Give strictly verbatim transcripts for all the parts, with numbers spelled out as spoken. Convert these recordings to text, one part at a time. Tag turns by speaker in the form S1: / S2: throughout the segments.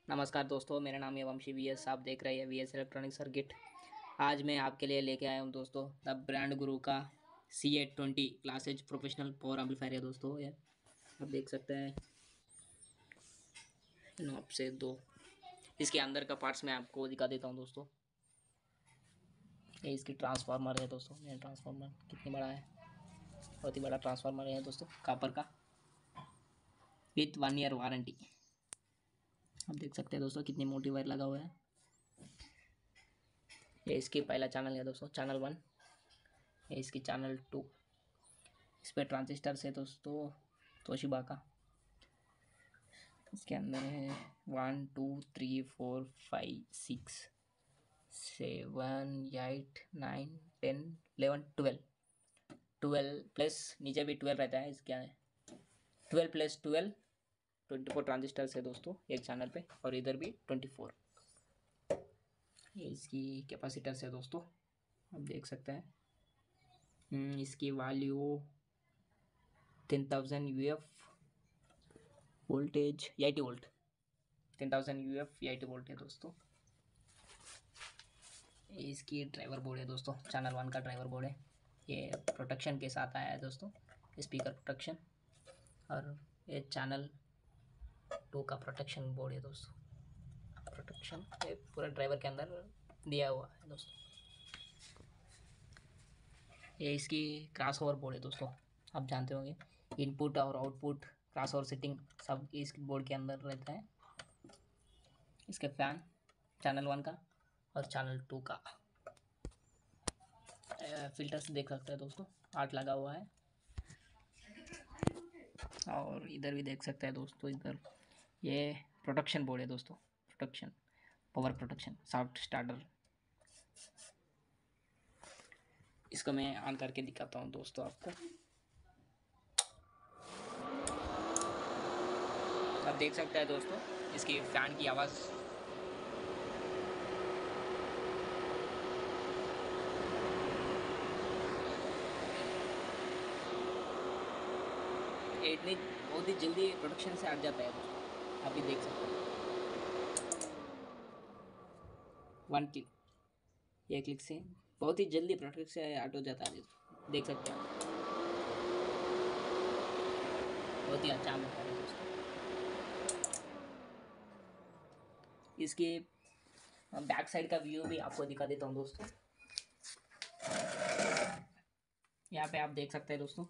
S1: नमस्कार दोस्तों, मेरा नाम है वंशी वी एस। आप देख रहे हैं वी एस इलेक्ट्रॉनिक सर्किट। आज मैं आपके लिए लेके आया हूँ दोस्तों द ब्रांड गुरु का C eight twenty class H professional power amplifier है दोस्तों। ये आप देख सकते हैं नॉब से दो। इसके अंदर का पार्ट्स मैं आपको दिखा देता हूँ दोस्तों। ये इसकी ट्रांसफार्मर है दोस्तों। ये ट्रांसफार्मर कितनी बड़ा है, बहुत ही बड़ा ट्रांसफार्मर है दोस्तों, कापर का, विथ वन ईयर वारंटी। आप देख सकते हैं दोस्तों कितनी मोटी वायर लगा हुआ है। ये इसकी पहला चैनल है दोस्तों, चैनल वन। ये इसकी चैनल टू। इस पर ट्रांजिस्टर से दोस्तों तोशिबा का। इसके अंदर है one two three four five six seven eight nine ten eleven twelve. Twelve plus नीचे भी ट्वेल्व रहता है। इसके twelve plus twelve twenty four transistors है दोस्तों एक चैनल पे, और इधर भी ट्वेंटी फोर। ये इसकी कैपेसिटर्स है दोस्तों, आप देख सकते हैं। हम्म, इसकी value ten thousand U F, voltage eighty volt. Ten thousand U F eighty volt है दोस्तों। ये इसकी ड्राइवर बोर्ड है दोस्तों, चैनल वन का ड्राइवर बोर्ड है। ये प्रोटेक्शन के साथ आया है दोस्तों, स्पीकर प्रोटेक्शन। और ये चैनल टू का प्रोटेक्शन बोर्ड है दोस्तों। प्रोटेक्शन ये पूरा ड्राइवर के अंदर दिया हुआ है दोस्तों। ये इसकी क्रॉस ओवर बोर्ड है दोस्तों, आप जानते होंगे इनपुट और आउटपुट क्रॉस ओवर सेटिंग सब इस बोर्ड के अंदर रहता है। इसके फैन चैनल वन का और चैनल टू का। फिल्टर्स देख सकते हैं दोस्तों, आठ लगा हुआ है। और इधर भी देख सकते हैं दोस्तों, इधर ये प्रोटेक्शन बोर्ड है दोस्तों। Protection, power protection, soft starter. इसको मैं ऑन करके दिखाता हूँ दोस्तों आपको। आप देख सकते हैं दोस्तों इसकी फैन की आवाज़। ये इतनी बहुत ही जल्दी प्रोडक्शन से हट जाता है दोस्तों, आप भी देख सकते हैं। वन क्लिक, ये क्लिक से बहुत ही जल्दी प्रोडक्शन से हट हो जाता है, देख सकते हैं आप। बहुत ही अच्छा होता है दोस्तों। इसके बैक साइड का व्यू भी आपको दिखा देता हूँ दोस्तों। यहाँ पे आप देख सकते हैं दोस्तों,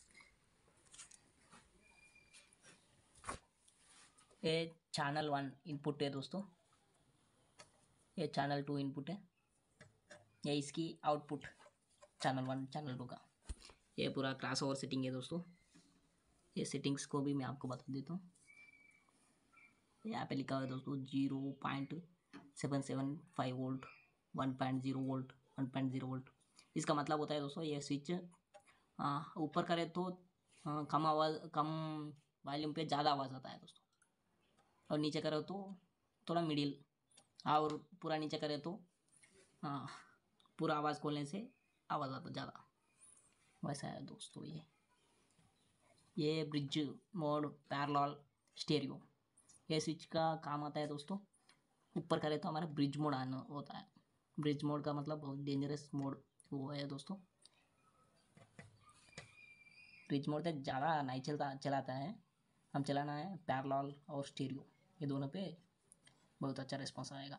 S1: ये चैनल वन इनपुट है दोस्तों, ये चैनल टू इनपुट है, ये इसकी output channel one channel two का। ये पूरा क्रॉस ओवर सेटिंग है दोस्तों। ये सेटिंग्स को भी मैं आपको बता देता हूँ। यहाँ पे लिखा हुआ है दोस्तों zero point seven seven five volt, one point zero volt, one point zero volt. इसका मतलब होता है दोस्तों ये स्विच ऊपर करे तो आ, कम आवाज़, कम वॉल्यूम पे ज़्यादा आवाज़ आता है दोस्तों, और नीचे करे तो थोड़ा मिडिल, और पूरा नीचे करे तो हाँ पूरा आवाज़ खोलने से आवाज़ आता ज़्यादा, वैसा है दोस्तों। ये ये ब्रिज मोड पैरेलल स्टेरियो, ये स्विच का काम आता है दोस्तों। ऊपर करे तो हमारा ब्रिज मोड आना होता है। ब्रिज मोड का मतलब बहुत डेंजरस मोड वो है दोस्तों। ब्रिज मोड तक ज़्यादा नहीं चलता चलाता है, हम चलाना है पैरेलल और स्टीरियो, ये दोनों पे बहुत अच्छा रिस्पॉन्स आएगा।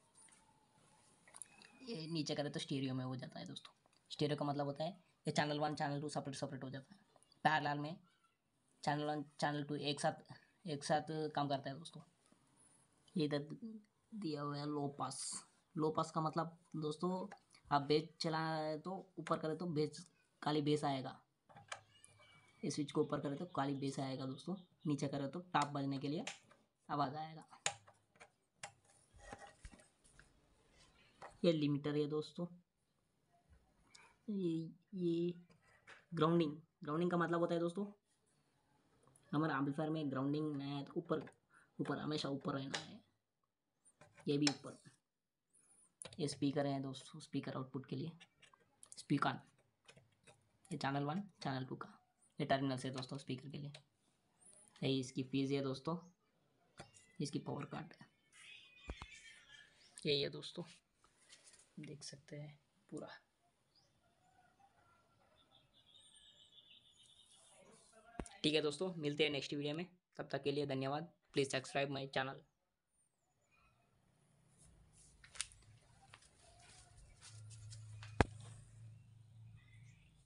S1: ये नीचे करे तो स्टीरियो में हो जाता है दोस्तों। स्टीरियो का मतलब होता है ये channel one channel two separate separate हो जाता है। पैरेलल में चैनल वन चैनल टू एक साथ एक साथ काम करता है दोस्तों। ये इधर दिया हुआ है लो पास। लो पास का मतलब दोस्तों, आप बेस चलाना है तो ऊपर करें तो बेस काली बेस आएगा। इस स्विच को ऊपर करें तो काली बेस आएगा दोस्तों, नीचे करें तो टॉप बजने के लिए आवाज़ आएगा। ये लिमिटर है दोस्तों। ये ये ग्राउंडिंग, ग्राउंडिंग का मतलब होता है दोस्तों हमारे एम्पलीफायर में ग्राउंडिंग नहीं है तो ऊपर ऊपर हमेशा ऊपर रहना है। ये भी ऊपर। ये स्पीकर है दोस्तों, स्पीकर आउटपुट के लिए स्पीकर। ये चैनल वन चैनल टू का ये टर्मिनल है दोस्तों स्पीकर के लिए। ये इसकी फीस है दोस्तों, इसकी पावर कार्ड है। यही है दोस्तों, देख सकते हैं पूरा। ठीक है दोस्तों, मिलते हैं नेक्स्ट वीडियो में, तब तक के लिए धन्यवाद। Please subscribe my channel.